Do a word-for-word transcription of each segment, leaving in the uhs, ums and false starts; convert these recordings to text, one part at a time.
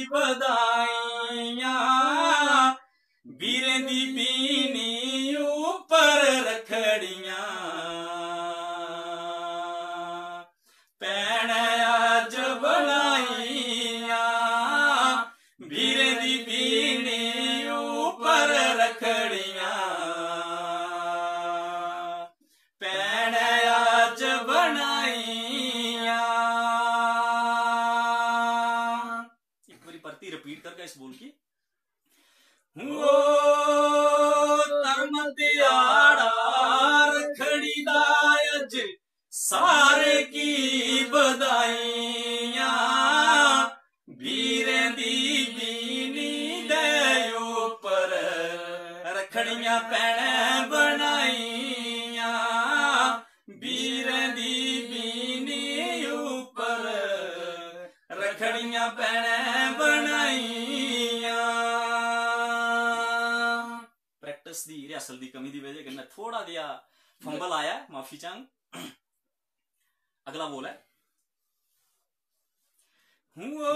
बधाइयां वीरें दी पीनी ऊपर रखड़ियां भैन अज बनाइयां वीरें दी पीनी ऊपर रखड़ियां भैन अज बनाइयां। एक बारी परती रिपीट करके इस बोल की वो धर्म दिहाड़ा रखड़ी दा अज सारे की बधाइयां वीरें दी बीनी दे ऊपर रखड़ियां भैन बनाइयां वीरें दी बीनी ऊपर रखड़ियां भैन बनाइयां। प्रैक्टिस दी रिहर्सल दी कमी दी वजह कन्नै थोड़ा जिहा फंबल आया, माफी चांग। अगला बोल है वो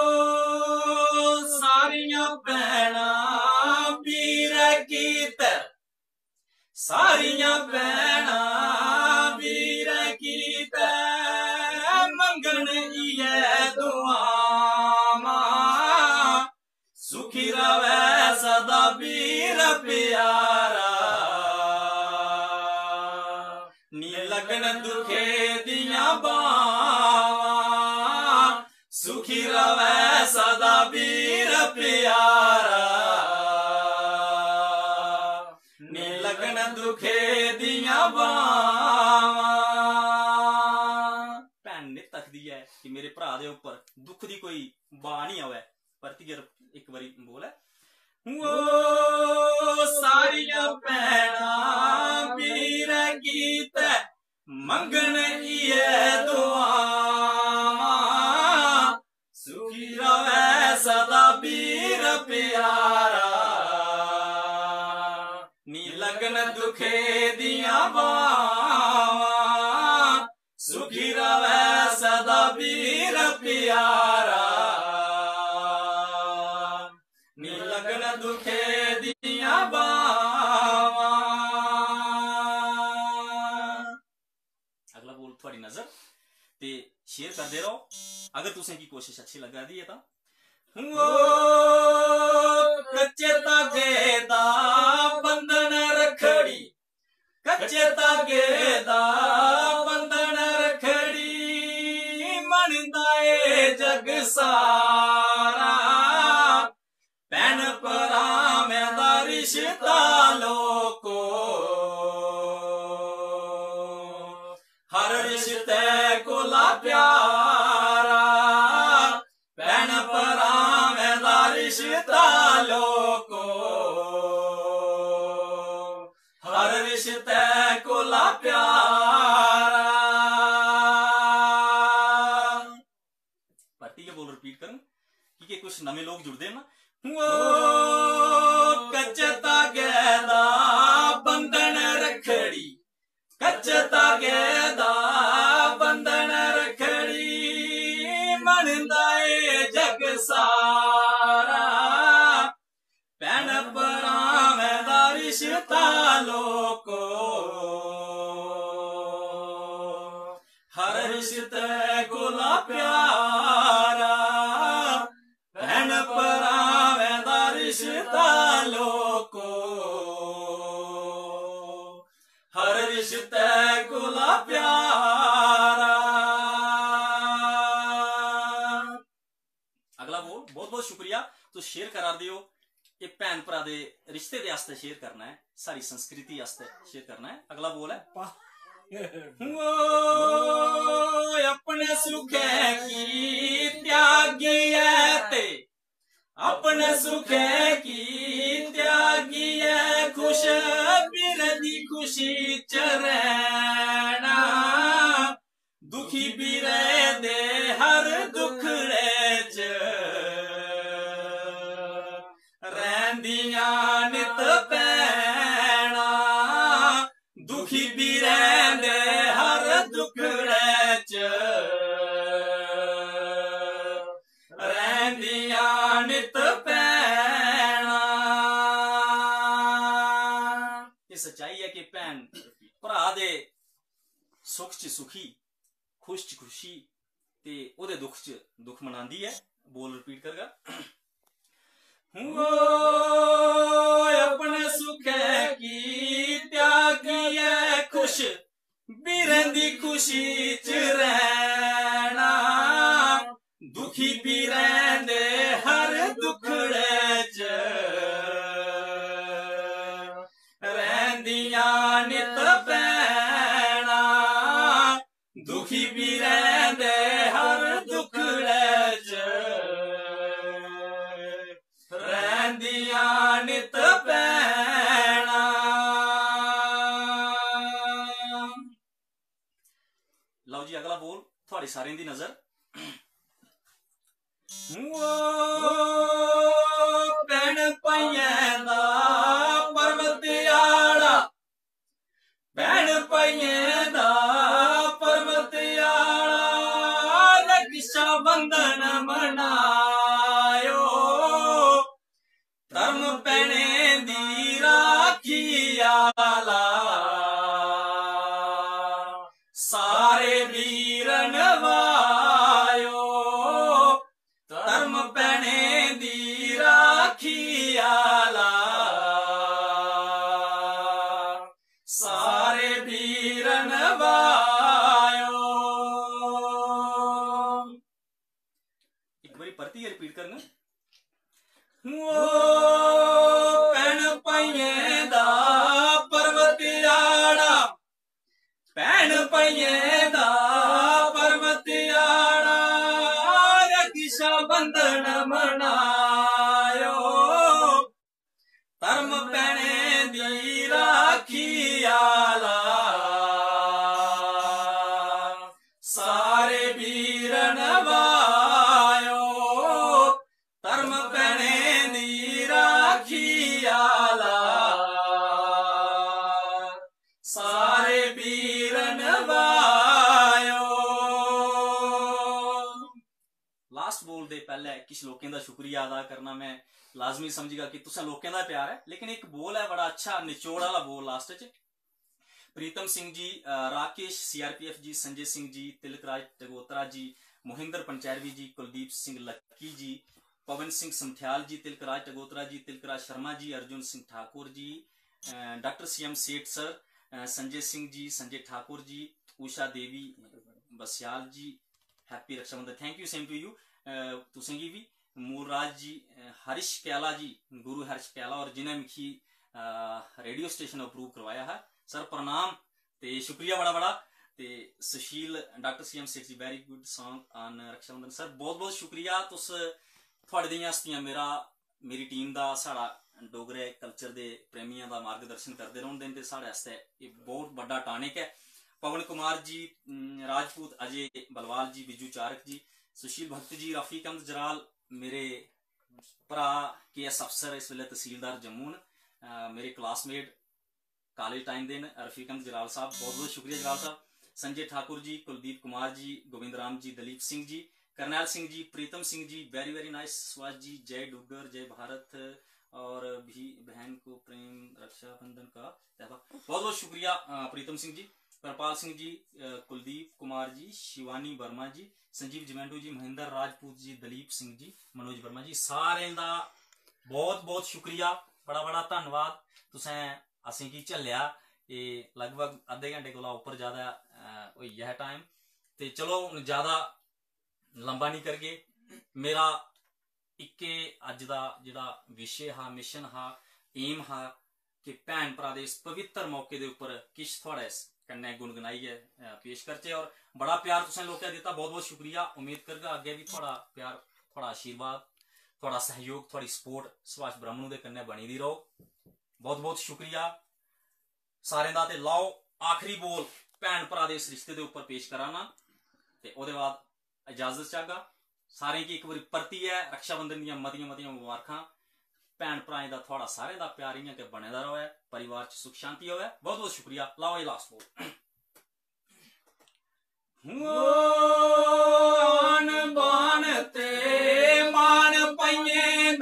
सारियां भैना वीर कीत सारियां भैना वीर कीत मंगन इयै दुआवां सुखी रवै सदा वीर प्यारा नी लगन दुखे दियां बावां सुखी रवै सदा वीर प्यारा नी लगन दुखे दियां बावां। भैन ने तकदी है कि मेरे भरा दे उपर दुख दी कोई बा नहीं आवे। परती एक बारी बोल है वो सारियां भैना वीर कीत मंगन इयै दुआवां सुखी रवै सदा वीर प्यारा नी लगन दुखे दियां बावां सुखी रवै सदा वीर प्यारा नी लगन दुखे दियां बावां। अगला बोल थोड़ी नजर ते शेयर करते रहो अगर तुसें की कोशिश अच्छी लगा दी है। वो कच्चे धागे दा बंधन रखड़ी कच्चे धागे दा बंधन रखड़ी मनदा ए जग सारा भैन भरावां दा रिश्ता लोको हर रिश्ते कोला प्यारा भैन भरावां दा रिश्ता लोको हर रिश्ते कोला प्यारा। परती के बोल रिपीट करूं कि कुछ नवे लोग जुड़ते हैं ना। वो कच्चे धागे दा बंधन रखड़ी कच्चे धागे दा बंधन रखड़ी मनदा ए जग सारा भैन भरावां दा रिश्ता लोको हर रिश्ते कोला प्यारा भैन भरावां दा रिश्ता लोको हर रिश्ते कोला प्यारा। अगला बोल बहुत बहुत शुक्रिया। तो शेयर करा दियो ये भैन भरा दे रिश्ते दे आस्ते शेयर करना है, सारी संस्कृति आस्ते शेयर करना है। अगला बोल है वो अपने सुखे की त्यागी है ते अपने सुखे की त्यागी है खुश बीर दी खुशी च रहना दुखी बीरे दे हर दुखड़े च रहंदियां नित भैना दुखी बीरे दे हर दुखड़े च रहंदियां नित पैना। ये सच्चाई है कि भैन भरा दे सुख च सुखी, खुश च खुशी, ते ओदे दुख च दुख मनांदी है। बोल रिपीट करगा। वो अपने सुखे की त्यागी है, खुश बिरंदी खुशी च रहना, दुखी भी रहंदे हर दुखड़े च, रहंदियां नित पैना, दुखी भी रहंदे हर दुखड़े च, रहंदियां नित पैना। लो जी अगला बोल थोड़ी सारें दी नजर। भैन भाइयें दा पर्वत आड़ा, भैन भाइयें दा पर्वत आड़ा, रक्षा बंधन मनायो, धर्म भैने दी राखी आला, सारे वीरन वायो, धर्म भैने दी राखी आला, सारे वीरन वायो। एक बारी परती रिपीट करना। वो भैन भाइयें दा पर्वत आड़ा, भैन भाइयें दा पर्वत आड़ा, रक्षा बंधन मनायो, धर्म भैने दी राखी आला, सारे वीरन वायो, धर्म भैने दी राखी आला, सारे वीरन वायो। लास्ट बोल दे पहले किस लोकें दा शुक्रिया अदा करना मैं लाजमी समझेगा कि तुसा लोकें दा प्यार है, लेकिन एक बोल है बड़ा अच्छा निचोड़ वाला बोल लास्ट च। Pritam Singh ji, Rakesh CRPF ji, Sanjay Singh ji, Tilakraj Tagotra ji, Mohinder Panchairvi ji, Kuldeep Singh Lucky ji, Pawan Singh Samthiyal ji, Tilakraj Tagotra ji, Tilakraj Sharma ji, Arjun Singh Thakur ji, doctor C M Seth sir, Sanjay Singh ji, Sanjay Thakur ji, Usha Devi Basiyal ji, happy Rakshabandhan, thank you same to you तुसें गी भी। मूलराज जी, हरीश कैला जी, गुरु हरीश कैला, और जिन्हें मिखी रेडियो स्टेशन अप्रूव करवाया है सर प्रणाम ते शुक्रिया बड़ा बड़ा। ते सुशील doctor C M Seth ji, very good song on Rakshabandhan sir, बहुत बहुत शुक्रिया। तुस थोड़े दियां हस्तियां मेरा मेरी टीम दा साड़ा डोगरे कल्चर दे प्रेमियां दा मार्गदर्शन करते रौंदे ते साढ़े आस्ते एक बहुत बड़ा टानिक है। पवन कुमार जी राजपूत, अजय बलवाल जी, बिजू चारक जी, सुशील भक्त जी, रफीक अहमद जराल, मेरे भरा के एस अफसर इस वेले तहसीलदार जम्मू न, मेरे क्लासमेट कॉलेज टाइम दे न, रफीक अहमद जराल साहब, बहुत बहुत शुक्रिया जराल साहब। Sanjay Thakur ji, Kuldeep Kumar ji, Govind Ram ji, Dalip Singh ji, Karnail Singh ji, Pritam Singh ji, very very nice, Subhash ji, जय डुग्गर, जय भारत, और भी बहन को प्रेम रक्षाबंधन का बहुत बहुत शुक्रिया प्रीतम सिंह जी, कृपाल सिंह जी, कुलदीप कुमार जी, शिवानी वर्मा जी, संजीव जमैंडू जी, महेंद्र राजपूत जी, दलीप सिंह जी, मनोज वर्मा जी, सारे दा बहुत बहुत शुक्रिया, बड़ा बड़ा धन्यवाद। तुसें असें गी झल्लेआ, ये लगभग अद्धे घंटे कोला उपर ज्यादा होई गया है टाइम, ते चलो ज्यादा लंबा नहीं करगे। मेरा इक्के अज दा जिहड़ा विशे हा, मिशन हा, एम हा कि भैन भरा दे इस पवित्र मौके दे उपर किश थोड़े कन्नै गुनगुनाइयै पेश करचे, और बड़ा प्यार तुसें लोकें दिता, बहुत बहुत शुक्रिया। उम्मीद करगा अगे भी थोड़ा प्यार, थोड़ा आशीर्वाद, थोड़ा सहयोग, थोड़ी सपोर्ट सुभाष ब्रह्मणु दे कन्नै बनी दी रहो। बहुत बहुत शुक्रिया सारें दा। ते लाओ आखिरी बोल भैन भरा दे इस रिश्ते दे उपर पेश कराना, ते ओहदे बाद इजाजत चाहगा। सारें की एक बार परतियै रक्षाबंधन दियां मतियां मतियां मुबारखां। भैन भराएं दा थोड़ा सारें दा प्यार इयां के बने दा रहे, परिवार च सुख शांति होवे। बहुत बहुत शुक्रिया। लाओ ये लास्ट बोल। आन बान ते मान पइए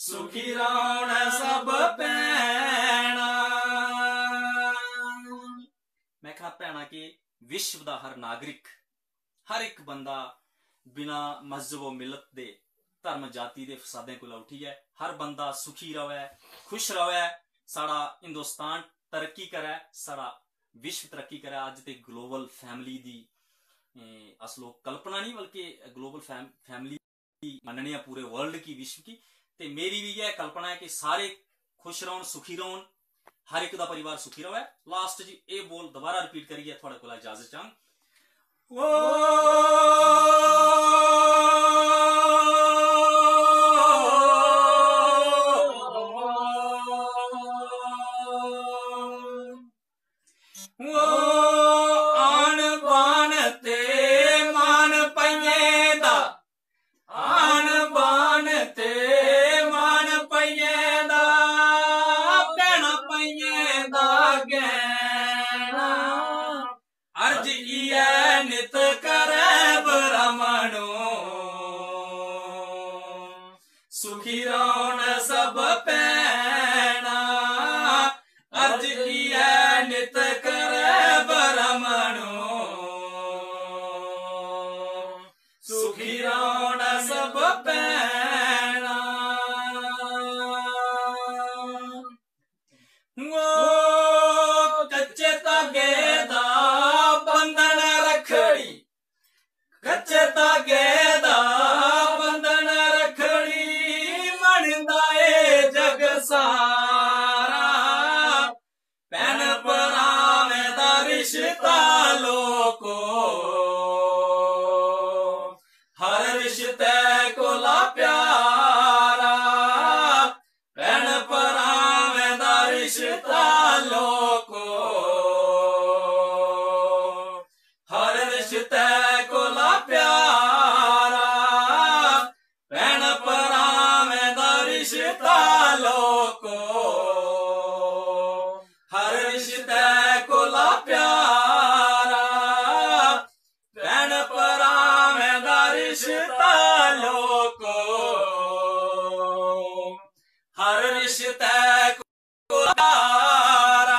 सुखी रौन सब भैणा। मैं कहा भैणा कि विश्व का हर नागरिक, हर एक बंदा बिना मजहब व मिलत दे, धर्म जाति दे फसादे को उठी है। हर बंदा सुखी रवे, खुश रवे, साड़ा हिंदुस्तान तरक्की करे, साड़ा विश्व तरक्की करे। अज ते ग्लोबल फैमिली दी अस लोग कल्पना नहीं बल्कि ग्लोबल फैम, फैमिली मनने हैं पूरे वर्ल्ड की, विश्व की। ते मेरी भी यह कल्पना है कि सारे खुश रौन, सुखी रौन, हर एक दा परिवार सुखी रवे। लास्ट जी ये बोल दोबारा रिपीट करिए थोड़े को इजाजत चाहूं। वो वो आन बान ते मान पइये दा, आन बान ते मान पइये दा, भैणा पइये दा गैणा। अर्ज इयै नित करे ब्रह्मणु, सुखी रौन सब भैणा। अर्ज इयै नित करे ब्रह्मणु, सुखी रौन सब भैणा। वो कच्चे धागे दा बंधन रखड़ी, कच्चे धागे दा बंधन रखड़ी, मनदा ए जग सारा। भैन भरावें दा रिश्ता लोको, हर रिश्ते कोला प्यारा। भैन भरावें दा रिश्ता लोको, हर रिश्ते कोला प्यारा। भैन भरावें दा रिश्ता लोको, हर रिश्ते कोला प्यारा। भैन भरावें दा रिश्ता लोको, हर रिश्ते कोला प्यारा।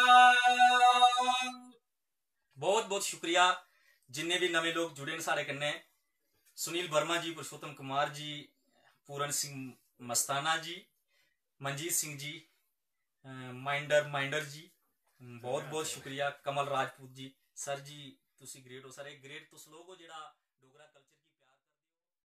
बहुत बहुत शुक्रिया जिन्ने भी नवे लोग जुड़े सारे कन्ने। सुनील वर्मा जी, पुरुषोत्तम कुमार जी, पूरन सिंह मस्ताना जी, मनजीत सिंह जी, माइंडर माइंडर जी, बहुत बहुत शुक्रिया। कमल राजपूत जी, सर जी तुसी ग्रेट हो। सर एक ग्रेट तुस लोग हो जेड़ा डोगरा कल्चर